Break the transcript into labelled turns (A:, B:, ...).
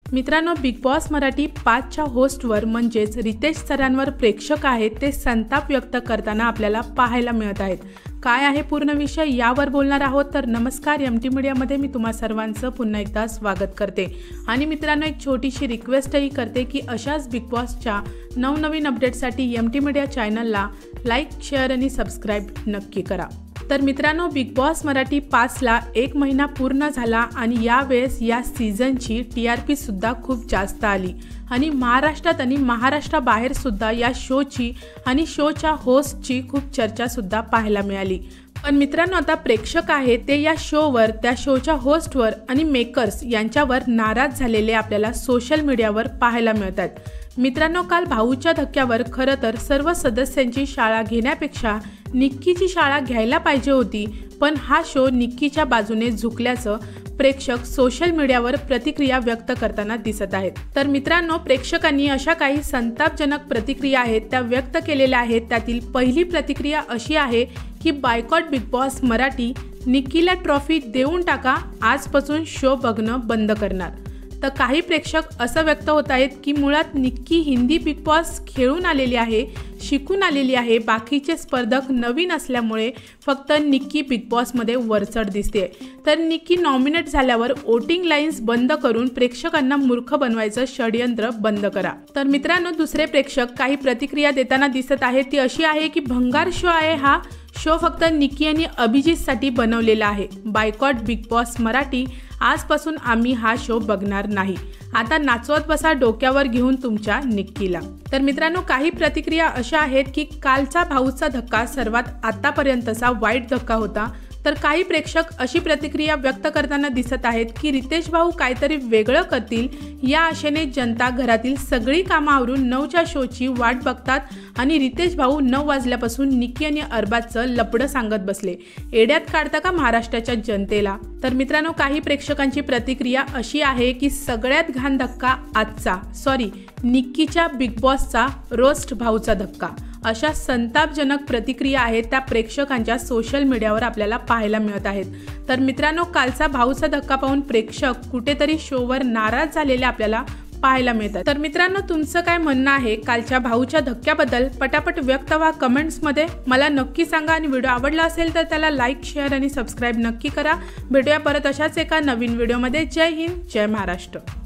A: मित्रांनो, Bigg Boss Marathi 5च्या होस्टवर म्हणजेच रितेश सरांवर प्रेक्षक आहेत ते संताप व्यक्त करताना आपल्याला पाहायला मिळत आहेत। काय आहे पूर्ण विषय यावर बोलणार आहोत। तर नमस्कार, एमटी मीडियामध्ये मी तुम्हा सर्वांचं पुन्हा एकदा स्वागत करते। आणि मित्रांनो, एक छोटीशी रिक्वेस्टही करते की अशाच बिग बॉसच्या नवनवीन अपडेटसाठी एमटी मीडिया चॅनलला लाईक, शेअर आणि सबस्क्राईब नक्की करा। तर मित्रांनो, बिग बॉस मराठी 5ला 1 महिना पूर्ण झाला आणि यावेळेस या सीझनची TRP सुद्धा खूप जास्त आली आणि महाराष्ट्रात आणि महाराष्ट्राबाहेर सुद्धा या शोची आणि शोच्या होस्टची खूप चर्चा सुद्धा पाहायला मिळाली। पण मित्रांनो, आता प्रेक्षक आहेत ते या शोवर, त्या शोच्या होस्टवर आणि मेकर्स यांच्यावर नाराज झालेले आपल्याला सोशल मीडियावर पाहायला मिळतात। मित्रांनो, काल भाऊच्या धक्क्यावर खरं तर सर्व सदस्यांची शाळा घेण्यापेक्षा निक्कीची शाळा घ्यायला पाहिजे होती, पण हा शो निक्कीच्या बाजूने झुकल्याचं प्रेक्षक सोशल मीडियावर प्रतिक्रिया व्यक्त करताना दिसत आहेत। तर मित्रांनो, प्रेक्षकांनी अशा काही संतापजनक प्रतिक्रिया आहेत त्या व्यक्त केलेल्या आहेत। त्यातील पहिली प्रतिक्रिया अशी आहे की बायकॉट बिग बॉस मराठी, निक्कीला ट्रॉफी देऊन टाका, आजपासून शो बघणं बंद करणार। तर काही प्रेक्षक असं व्यक्त होत आहेत की मुळात निक्की हिंदी बिग बॉस खेळून आलेली आहे, शिकून आलेली आहे, बाकीचे स्पर्धक नवीन असल्यामुळे फक्त निक्की बिग बॉसमध्ये वरचढ दिसते। तर निक्की नॉमिनेट झाल्यावर वोटिंग लाईन्स बंद करून प्रेक्षकांना मूर्ख बनवायचं षडयंत्र बंद करा। तर मित्रांनो, दुसरे प्रेक्षक काही प्रतिक्रिया देताना दिसत आहे ती अशी आहे की भंगार शो आहे हा शो, फक्त निक्की आणि अभिजितसाठी बनवलेला आहे। बायकॉट बिग बॉस मराठी, आजपासून आम्ही हा शो बघणार नाही, आता नाचवत बसा डोक्यावर घेऊन तुमच्या निक्कीला। तर मित्रांनो, काही प्रतिक्रिया अशा आहेत की कालचा भाऊचा धक्का सर्वात आतापर्यंतचा वाईट धक्का होता। तर काही प्रेक्षक अशी प्रतिक्रिया व्यक्त करताना दिसत आहेत की रितेश भाऊ काहीतरी वेगळं करतील या आशेने जनता घरातील सगळी कामं आवरून 9च्या शोची वाट बघतात आणि रितेश भाऊ 9 वाजल्यापासून निक्की आणि अरबाजचं लपडं सांगत बसले, एड्यात काढता का महाराष्ट्राच्या जनतेला। तर मित्रांनो, काही प्रेक्षकांची प्रतिक्रिया अशी आहे की सगळ्यात घाण धक्का आजचा, निक्कीच्या बिग बॉसचा रोस्ट भाऊचा धक्का। अशा संतापजनक प्रतिक्रिया आहेत त्या प्रेक्षकांच्या सोशल मीडियावर आपल्याला पाहायला मिळत आहेत। तर मित्रांनो, कालचा भाऊचा धक्का पाहून प्रेक्षक कुठेतरी शोवर नाराज झालेले आपल्याला पाहायला मिळतात। तर मित्रांनो, तुमचं काय म्हणणं आहे कालच्या भाऊच्या धक्क्याबद्दल पटापट व्यक्त व्हा कमेंट्समध्ये, मला नक्की सांगा। आणि व्हिडिओ आवडला असेल तर त्याला लाईक, शेअर आणि सबस्क्राईब नक्की करा। भेटूया परत अशाच एका नवीन व्हिडिओमध्ये। जय हिंद, जय महाराष्ट्र।